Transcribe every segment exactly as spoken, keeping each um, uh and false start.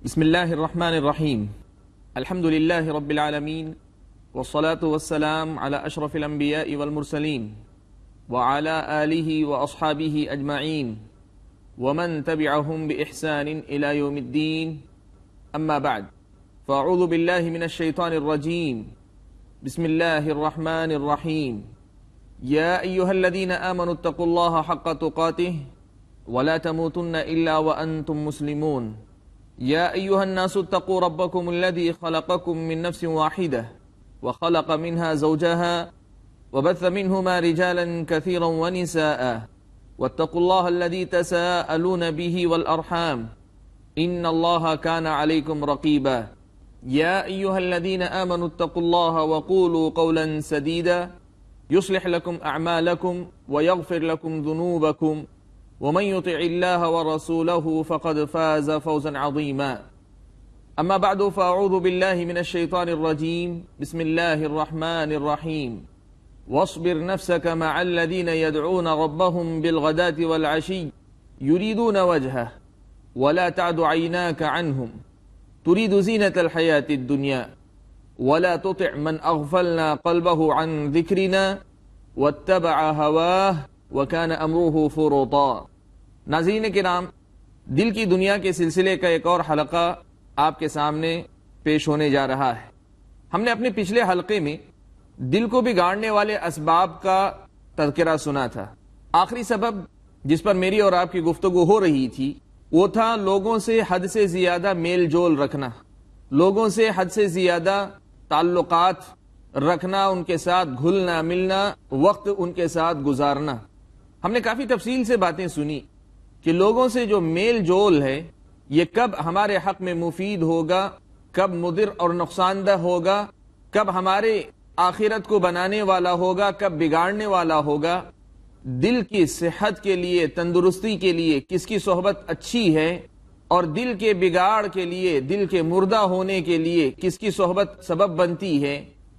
بسم اللہ الرحمن الرحیم الحمد للہ رب العالمین والصلاة والسلام على اشرف الانبیاء والمرسلین وعلى آلہ واصحابہ اجمعین ومن تبعهم بإحسان الى یوم الدین اما بعد فاعوذ باللہ من الشیطان الرجیم بسم اللہ الرحمن الرحیم یا ایہا الذین آمنوا اتقوا اللہ حق تقاتہ ولا تموتن الا وانتم مسلمون یا ایہا الناس اتقوا ربکم الذی خلقکم من نفس واحدہ وخلق منها زوجها وبث منهما رجالا كثيرا ونساء واتقوا الله الذي تساءلون به والأرحام إن الله كان عليكم رقيبا يا أيها الذين آمنوا اتقوا الله وقولوا قولا سديدا يصلح لكم أعمالكم ويغفر لكم ذنوبكم ومن يطع الله ورسوله فقد فاز فوزا عظيما أما بعد فأعوذ بالله من الشيطان الرجيم بسم الله الرحمن الرحيم واصبر نفسك مع الذين يدعون ربهم بالغداة والعشي يريدون وجهه ولا تعد عيناك عنهم تريد زينة الحياة الدنيا ولا تطع من أغفلنا قلبه عن ذكرنا واتبع هواه وكان أمره فرطا۔ ناظرین کرام، دل کی دنیا کے سلسلے کا ایک اور حلقہ آپ کے سامنے پیش ہونے جا رہا ہے۔ ہم نے اپنے پچھلے حلقے میں دل کو بگاڑنے والے اسباب کا تذکرہ سنا تھا۔ آخری سبب جس پر میری اور آپ کی گفتگو ہو رہی تھی وہ تھا لوگوں سے حد سے زیادہ میل جول رکھنا، لوگوں سے حد سے زیادہ تعلقات رکھنا، ان کے ساتھ گھلنا ملنا، وقت ان کے ساتھ گزارنا۔ ہم نے کافی تفصیل سے باتیں سنی کہ لوگوں سے جو میل جول ہے یہ کب ہمارے حق میں مفید ہوگا، کب مضر اور نقصان دہ ہوگا، کب ہمارے آخرت کو بنانے والا ہوگا، کب بگاڑنے والا ہوگا۔ دل کی صحت کے لیے، تندرستی کے لیے کس کی صحبت اچھی ہے، اور دل کے بگاڑ کے لیے، دل کے مردہ ہونے کے لیے کس کی صحبت سبب بنتی ہے،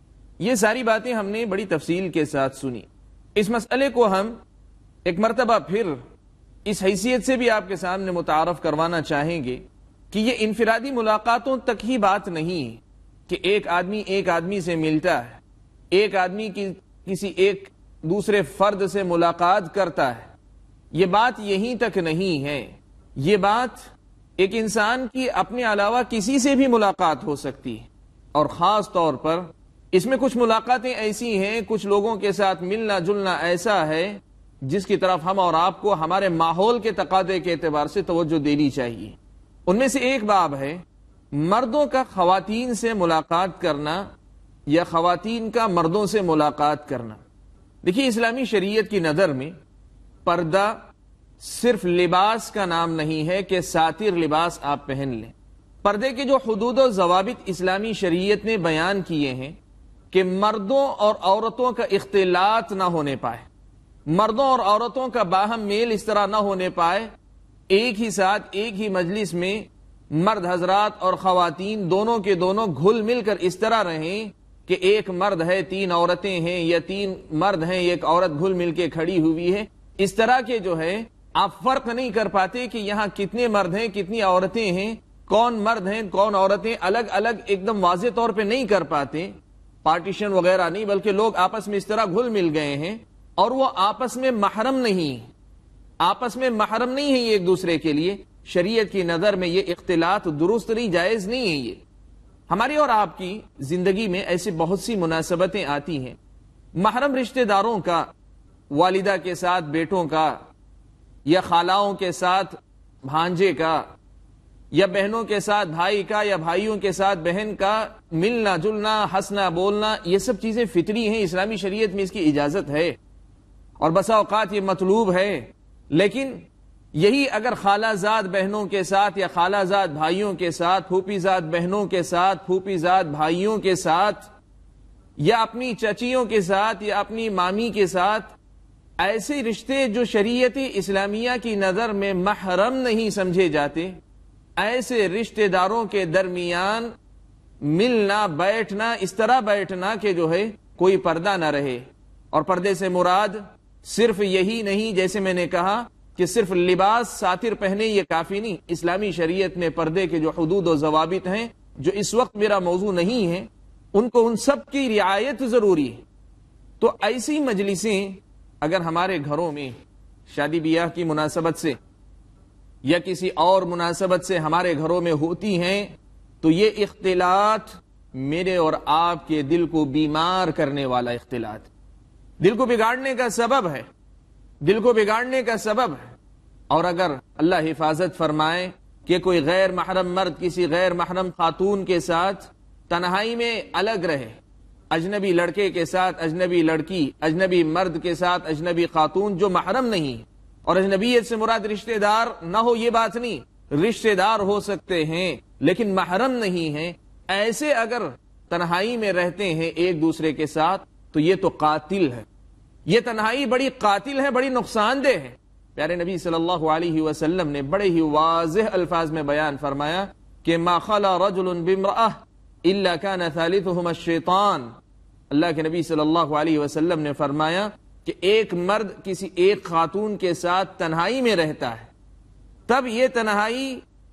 یہ ساری باتیں ہم نے بڑی تفصیل کے ساتھ سنی۔ اس مسئلے کو ہم ایک مرتبہ پھر اس حیثیت سے بھی آپ کے سامنے متعارف کروانا چاہیں گے کہ یہ انفرادی ملاقاتوں تک ہی بات نہیں ہے کہ ایک آدمی ایک آدمی سے ملتا ہے، ایک آدمی کی کسی ایک دوسرے فرد سے ملاقات کرتا ہے، یہ بات یہیں تک نہیں ہے۔ یہ بات ایک انسان کی اپنے علاوہ کسی سے بھی ملاقات ہو سکتی ہے، اور خاص طور پر اس میں کچھ ملاقاتیں ایسی ہیں، کچھ لوگوں کے ساتھ ملنا جلنا ایسا ہے جس کی طرف ہم اور آپ کو ہمارے ماحول کے تقاضے کے اعتبار سے توجہ دینی چاہیے۔ ان میں سے ایک باب ہے مردوں کا خواتین سے ملاقات کرنا یا خواتین کا مردوں سے ملاقات کرنا۔ دیکھیے، اسلامی شریعت کی نظر میں پردہ صرف لباس کا نام نہیں ہے کہ ساتر لباس آپ پہن لیں۔ پردے کے جو حدود و ضوابط اسلامی شریعت نے بیان کیے ہیں کہ مردوں اور عورتوں کا اختلاط نہ ہونے پائے، مردوں اور عورتوں کا باہم میل اس طرح نہ ہونے پائے، ایک ہی ساتھ ایک ہی مجلس میں مرد حضرات اور خواتین دونوں کے دونوں گھل مل کر اس طرح رہیں کہ ایک مرد ہے تین عورتیں ہیں، یا تین مرد ہیں ایک عورت گھل مل کے کھڑی ہوئی ہے، اس طرح کے جو ہے آپ فرق نہیں کر پاتے کہ یہاں کتنے مرد ہیں کتنی عورتیں ہیں، کون مرد ہیں کون عورتیں، الگ الگ ایک دم واضح طور پہ نہیں کر پاتے، پارٹیشن وغیرہ نہیں، بلکہ لوگ آپس میں اس طرح گھل مل گئے ہیں اور وہ آپس میں محرم نہیں، آپس میں محرم نہیں ہے ایک دوسرے کے لیے۔ شریعت کی نظر میں یہ اختلاط درست نہیں، جائز نہیں ہے۔ یہ ہماری اور آپ کی زندگی میں ایسی بہت سی مناسبتیں آتی ہیں، محرم رشتہ داروں کا، والدہ کے ساتھ بیٹوں کا، یا خالاؤں کے ساتھ بھانجے کا، یا بہنوں کے ساتھ بھائی کا، یا بھائیوں کے ساتھ بہن کا ملنا جلنا، ہنسنا بولنا، یہ سب چیزیں فطری ہیں، اسلامی شریعت میں اس کی اجازت ہے اور بسا اوقات یہ مطلوب ہے۔ لیکن یہی اگر خالہ زاد بہنوں کے ساتھ، یا خالہ زاد بھائیوں کے ساتھ، پھوپھی زاد بہنوں کے ساتھ، پھوپھی زاد بھائیوں کے ساتھ، یا اپنی چچیوں کے ساتھ، یا اپنی مامی کے ساتھ، ایسے رشتے جو شریعت اسلامیہ کی نظر میں محرم نہیں سمجھے جاتے، ایسے رشتہ داروں کے درمیان ملنا بیٹھنا، اس طرح بیٹھنا کہ جو ہے کوئی پردہ نہ رہے۔ اور پردے سے مراد صرف یہی نہیں، جیسے میں نے کہا کہ صرف لباس ساتر پہنے یہ کافی نہیں، اسلامی شریعت میں پردے کے جو حدود و ضوابط ہیں جو اس وقت میرا موضوع نہیں ہے، ان کو ان سب کی رعایت ضروری ہے۔ تو ایسی مجلسیں اگر ہمارے گھروں میں شادی بیاہ کی مناسبت سے یا کسی اور مناسبت سے ہمارے گھروں میں ہوتی ہیں تو یہ اختلاط میرے اور آپ کے دل کو بیمار کرنے والا اختلاط، دل کو بگاڑنے کا سبب ہے، دل کو بگاڑنے کا سبب ہے۔ اور اگر اللہ حفاظت فرمائے کہ کوئی غیر محرم مرد کسی غیر محرم خاتون کے ساتھ تنہائی میں الگ رہے، اجنبی لڑکے کے ساتھ اجنبی لڑکی، اجنبی مرد کے ساتھ اجنبی خاتون جو محرم نہیں، اور اجنبیت سے مراد رشتہ دار نہ ہو یہ بات نہیں، رشتہ دار ہو سکتے ہیں لیکن محرم نہیں ہیں، ایسے اگر تنہائی میں رہتے ہیں ایک دوسرے کے ساتھ تو یہ تو قاتل ہے، یہ تنہائی بڑی قاتل ہے، بڑی نقصان دہ ہے۔ پیارے نبی صلی اللہ علیہ وسلم نے بڑے ہی واضح الفاظ میں بیان فرمایا کہ ما خلا رجل بامرأة الا كان ثالثهما الشیطان۔ اللہ کے نبی صلی اللہ علیہ وسلم نے فرمایا کہ ایک مرد کسی ایک خاتون کے ساتھ تنہائی میں رہتا ہے، تب یہ تنہائی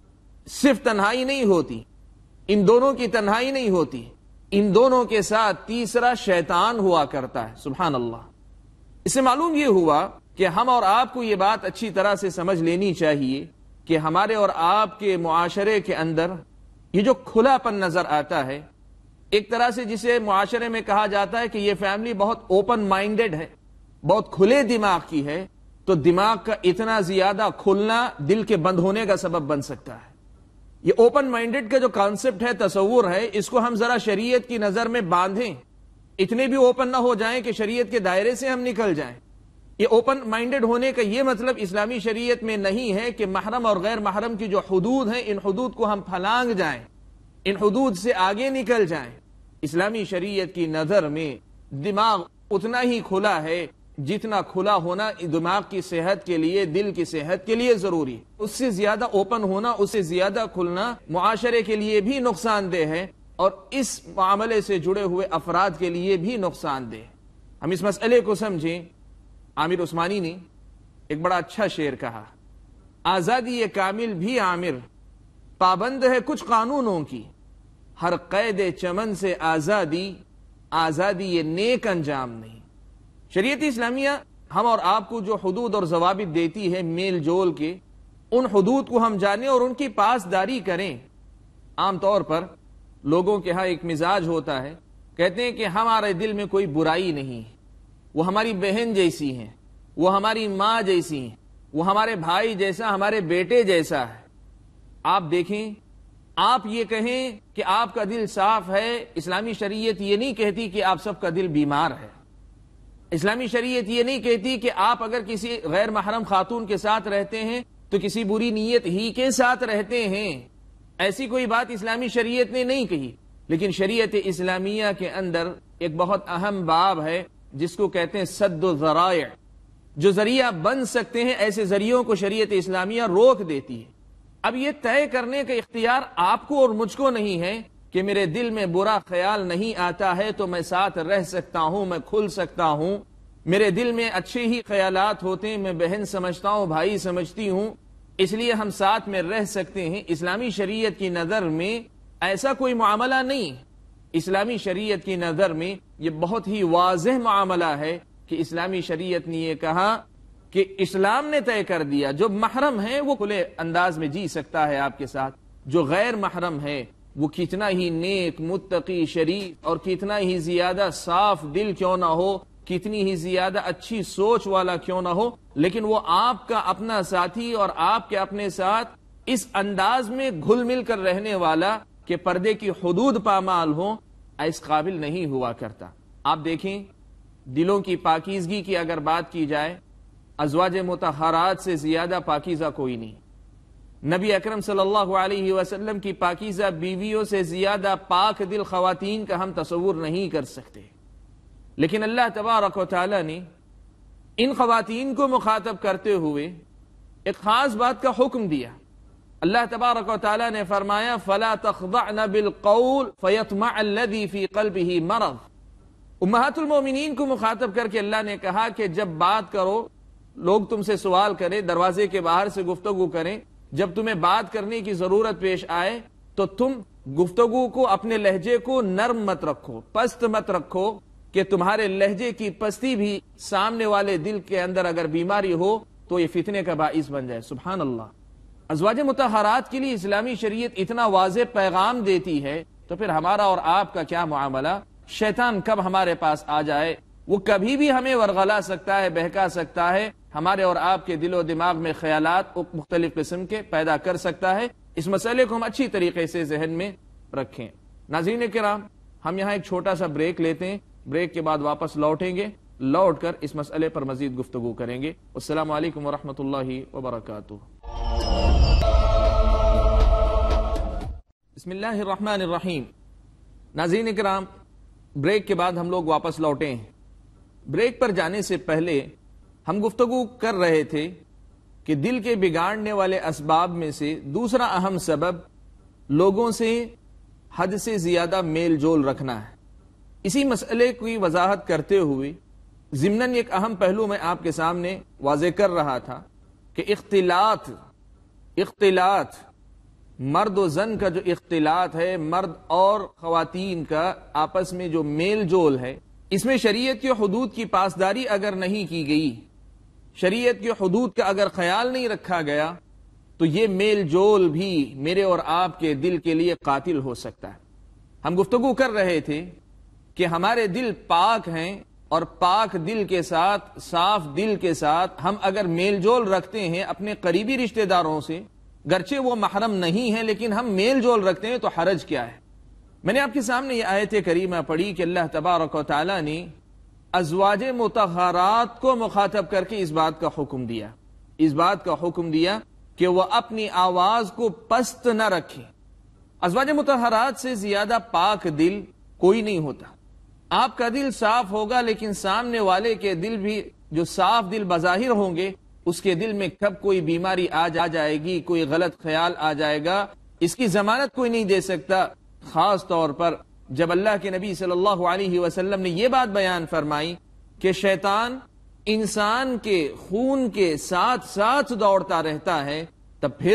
صرف تنہائی نہیں ہوتی، ان دونوں کی تنہائی نہیں ہوتی، ان دونوں کے ساتھ تیسرا شیطان ہوا کرتا ہے۔ سبحان اللہ۔ اس سے معلوم یہ ہوا کہ ہم اور آپ کو یہ بات اچھی طرح سے سمجھ لینی چاہیے کہ ہمارے اور آپ کے معاشرے کے اندر یہ جو کھلا پن نظر آتا ہے، ایک طرح سے جسے معاشرے میں کہا جاتا ہے کہ یہ فیملی بہت اوپن مائنڈڈ ہے، بہت کھلے دماغ کی ہے، تو دماغ کا اتنا زیادہ کھلنا دل کے بند ہونے کا سبب بن سکتا ہے۔ یہ اوپن مائنڈڈ کا جو کانسیپٹ ہے، تصور ہے، اس کو ہم ذرا شریعت کی نظر میں باندھیں، اتنے بھی اوپن نہ ہو جائیں کہ شریعت کے دائرے سے ہم نکل جائیں۔ یہ اوپن مائنڈڈ ہونے کا یہ مطلب اسلامی شریعت میں نہیں ہے کہ محرم اور غیر محرم کی جو حدود ہیں ان حدود کو ہم پھلانگ جائیں، ان حدود سے آگے نکل جائیں۔ اسلامی شریعت کی نظر میں دماغ اتنا ہی کھلا ہے جتنا کھلا ہونا دماغ کی صحت کے لیے، دل کی صحت کے لیے ضروری ہے۔ اس سے زیادہ اوپن ہونا، اس سے زیادہ کھلنا معاشرے کے لیے بھی نقصان دہ ہے اور اس معاملے سے جڑے ہوئے افراد کے لیے بھی نقصان دہ۔ ہم اس مسئلے کو سمجھیں۔ عامر عثمانی نے ایک بڑا اچھا شعر کہا، آزادی یہ کامل بھی عامر، پابند ہے کچھ قانونوں کی، ہر قید چمن سے آزادی، آزادی یہ نیک انجام نہیں۔ شریعت اسلامیہ ہم اور آپ کو جو حدود اور ضوابط دیتی ہے میل جول کے، ان حدود کو ہم جانیں اور ان کی پاسداری کریں۔ عام طور پر لوگوں کے ہاں ایک مزاج ہوتا ہے، کہتے ہیں کہ ہمارے دل میں کوئی برائی نہیں، وہ ہماری بہن جیسی ہیں، وہ ہماری ماں جیسی ہیں، وہ ہمارے بھائی جیسا، ہمارے بیٹے جیسا ہے۔ آپ دیکھیں، آپ یہ کہیں کہ آپ کا دل صاف ہے، اسلامی شریعت یہ نہیں کہتی کہ آپ سب کا دل بیمار ہے۔ اسلامی شریعت یہ نہیں کہتی کہ آپ اگر کسی غیر محرم خاتون کے ساتھ رہتے ہیں تو کسی بری نیت ہی کے ساتھ رہتے ہیں، ایسی کوئی بات اسلامی شریعت نے نہیں کہی۔ لیکن شریعت اسلامیہ کے اندر ایک بہت اہم باب ہے جس کو کہتے ہیں سد الذرائع، جو ذریعہ بن سکتے ہیں ایسے ذریعوں کو شریعت اسلامیہ روک دیتی ہے۔ اب یہ طے کرنے کا اختیار آپ کو اور مجھ کو نہیں ہے کہ میرے دل میں برا خیال نہیں آتا ہے تو میں ساتھ رہ سکتا ہوں، میں کھل سکتا ہوں، میرے دل میں اچھے ہی خیالات ہوتے ہیں، میں بہن سمجھتا ہوں، بھائی سمجھتی ہوں، اس لیے ہم ساتھ میں رہ سکتے ہیں۔ اسلامی شریعت کی نظر میں ایسا کوئی معاملہ نہیں۔ اسلامی شریعت کی نظر میں یہ بہت ہی واضح معاملہ ہے کہ اسلامی شریعت نے یہ کہا کہ اسلام نے طے کر دیا جو محرم ہے وہ کھلے انداز میں جی سکتا ہے آپ کے ساتھ، جو غیر محرم ہے وہ کتنا ہی نیک، متقی، شریف اور کتنا ہی زیادہ صاف دل کیوں نہ ہو، کتنی ہی زیادہ اچھی سوچ والا کیوں نہ ہو، لیکن وہ آپ کا اپنا ساتھی اور آپ کے اپنے ساتھ اس انداز میں گھل مل کر رہنے والا کہ پردے کی حدود پامال ہوں، اس قابل نہیں ہوا کرتا۔ آپ دیکھیں، دلوں کی پاکیزگی کی اگر بات کی جائے، ازواج مطہرات سے زیادہ پاکیزہ کوئی نہیں۔ نبی اکرم صلی اللہ علیہ وسلم کی پاکیزہ بیویوں سے زیادہ پاک دل خواتین کا ہم تصور نہیں کر سکتے، لیکن اللہ تبارک و تعالی نے ان خواتین کو مخاطب کرتے ہوئے ایک خاص بات کا حکم دیا۔ اللہ تبارک و تعالی نے فرمایا فَلَا تَخْضَعْنَ بِالْقَوْلِ فَيَطْمَعَ الَّذِي فِي قَلْبِهِ مَرَضٌ۔ امہات المومنین کو مخاطب کر کے اللہ نے کہا کہ جب بات کرو لوگ تم سے سوال کریں، دروازے کے باہر سے گفتگو کریں، جب تمہیں بات کرنے کی ضرورت پیش آئے تو تم گفتگو کو، اپنے لہجے کو نرم مت رکھو، پست مت رکھو، کہ تمہارے لہجے کی پستی بھی سامنے والے دل کے اندر اگر بیماری ہو تو یہ فتنے کا باعث بن جائے۔ سبحان اللہ۔ ازواج مطہرات کے لیے اسلامی شریعت اتنا واضح پیغام دیتی ہے، تو پھر ہمارا اور آپ کا کیا معاملہ؟ شیطان کب ہمارے پاس آ جائے، وہ کبھی بھی ہمیں ورغلا سکتا ہے، بہکا سکتا ہے، ہمارے اور آپ کے دل و دماغ میں خیالات مختلف قسم کے پیدا کر سکتا ہے۔ اس مسئلے کو ہم اچھی طریقے سے ذہن میں رکھیں۔ ناظرین کرام، ہم یہاں ایک چھوٹا سا بریک لیتے ہیں، بریک کے بعد واپس لوٹیں گے، لوٹ کر اس مسئلے پر مزید گفتگو کریں گے۔ السلام علیکم ورحمۃ اللہ وبرکاتہ۔ بسم اللہ الرحمن الرحیم۔ ناظرین کرام، بریک کے بعد ہم لوگ واپس لوٹے ہیں۔ بریک پر جانے سے پہلے ہم گفتگو کر رہے تھے کہ دل کے بگاڑنے والے اسباب میں سے دوسرا اہم سبب لوگوں سے حد سے زیادہ میل جول رکھنا ہے۔ اسی مسئلے کی وضاحت کرتے ہوئے ضمناً ایک اہم پہلو میں آپ کے سامنے واضح کر رہا تھا کہ اختلاط اختلاط مرد و زن کا جو اختلاط ہے، مرد اور خواتین کا آپس میں جو میل جول ہے، اس میں شریعت کی حدود کی پاسداری اگر نہیں کی گئی، شریعت کی حدود کا اگر خیال نہیں رکھا گیا، تو یہ میل جول بھی میرے اور آپ کے دل کے لیے قاتل ہو سکتا ہے۔ ہم گفتگو کر رہے تھے کہ ہمارے دل پاک ہیں، اور پاک دل کے ساتھ، صاف دل کے ساتھ ہم اگر میل جول رکھتے ہیں اپنے قریبی رشتہ داروں سے، گرچہ وہ محرم نہیں ہیں لیکن ہم میل جول رکھتے ہیں، تو حرج کیا ہے؟ میں نے آپ کے سامنے یہ آیت کریمہ پڑھی کہ اللہ تبارک و تعالی نے ازواج مطہرات کو مخاطب کر کے اس بات کا حکم دیا، اس بات کا حکم دیا کہ وہ اپنی آواز کو پست نہ رکھیں۔ ازواج مطہرات سے زیادہ پاک دل کوئی نہیں ہوتا۔ آپ کا دل صاف ہوگا لیکن سامنے والے کے دل بھی جو صاف دل بظاہر ہوں گے، اس کے دل میں کب کوئی بیماری آ جائے گی، کوئی غلط خیال آ جائے گا، اس کی ضمانت کوئی نہیں دے سکتا۔ خاص طور پر جب اللہ کے نبی صلی اللہ علیہ وسلم نے یہ بات بیان فرمائی کہ شیطان انسان کے خون کے ساتھ ساتھ دوڑتا رہتا ہے، تب پھر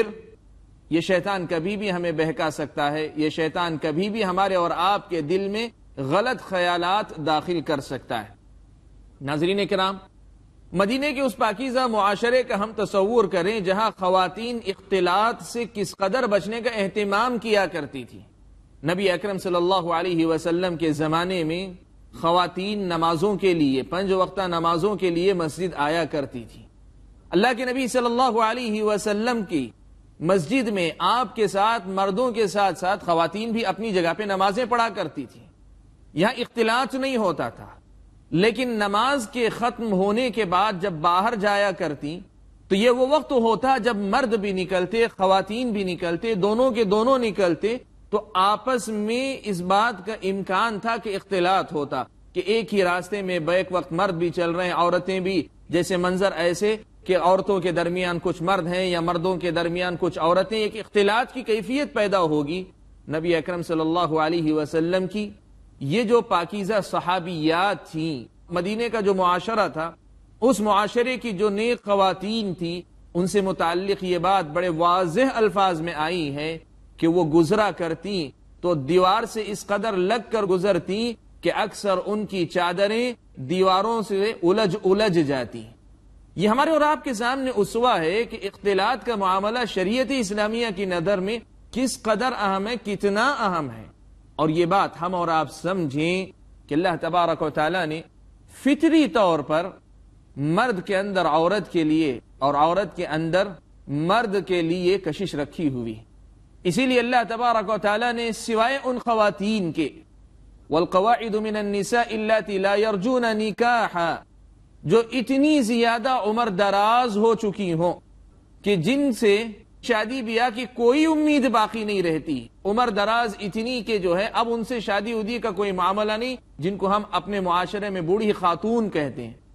یہ شیطان کبھی بھی ہمیں بہکا سکتا ہے، یہ شیطان کبھی بھی ہمارے اور آپ کے دل میں غلط خیالات داخل کر سکتا ہے۔ ناظرین کرام، مدینہ کے اس پاکیزہ معاشرے کا ہم تصور کریں جہاں خواتین اختلاط سے کس قدر بچنے کا اہتمام کیا کرتی تھی۔ نبی اکرم صلی اللہ علیہ وسلم کے زمانے میں خواتین نمازوں کے لیے، پنج وقتہ نمازوں کے لیے مسجد آیا کرتی تھی۔ اللہ کے نبی صلی اللہ علیہ وسلم کی مسجد میں آپ کے ساتھ، مردوں کے ساتھ ساتھ خواتین بھی اپنی جگہ پہ نمازیں پڑھا کرتی تھی۔ یہاں اختلاط نہیں ہوتا تھا، لیکن نماز کے ختم ہونے کے بعد جب باہر جایا کرتی تو یہ وہ وقت ہوتا جب مرد بھی نکلتے، خواتین بھی نکلتے، دونوں کے دونوں نکلتے، تو آپس میں اس بات کا امکان تھا کہ اختلاط ہوتا، کہ ایک ہی راستے میں بیک وقت مرد بھی چل رہے ہیں، عورتیں بھی، جیسے منظر ایسے کہ عورتوں کے درمیان کچھ مرد ہیں یا مردوں کے درمیان کچھ عورتیں، ایک اختلاط کی کیفیت پیدا ہوگی۔ نبی اکرم صلی اللہ علیہ وسلم کی یہ جو پاکیزہ صحابیات تھیں، مدینے کا جو معاشرہ تھا، اس معاشرے کی جو نیک خواتین تھی، ان سے متعلق یہ بات بڑے واضح الفاظ میں آئی ہے کہ وہ گزرا کرتی تو دیوار سے اس قدر لگ کر گزرتی کہ اکثر ان کی چادریں دیواروں سے الجھ الجھ جاتی۔ یہ ہمارے اور آپ کے سامنے اسوہ ہے کہ اختلاط کا معاملہ شریعت اسلامیہ کی نظر میں کس قدر اہم ہے، کتنا اہم ہے۔ اور یہ بات ہم اور آپ سمجھیں کہ اللہ تبارک و تعالی نے فطری طور پر مرد کے اندر عورت کے لیے اور عورت کے اندر مرد کے لیے کشش رکھی ہوئی، اسی لیے اللہ تبارک و تعالی نے سوائے ان خواتین کے والقواعد من النساء اللاتي لا يرجون نکاحا، جو اتنی زیادہ عمر دراز ہو چکی ہوں کہ جن سے شادی بیاہ کی کوئی امید باقی نہیں رہتی، عمر دراز اتنی کہ جو ہے اب ان سے شادی ودی کا کوئی معاملہ نہیں، جن کو ہم اپنے معاشرے میں بوڑھی خاتون کہتے ہیں،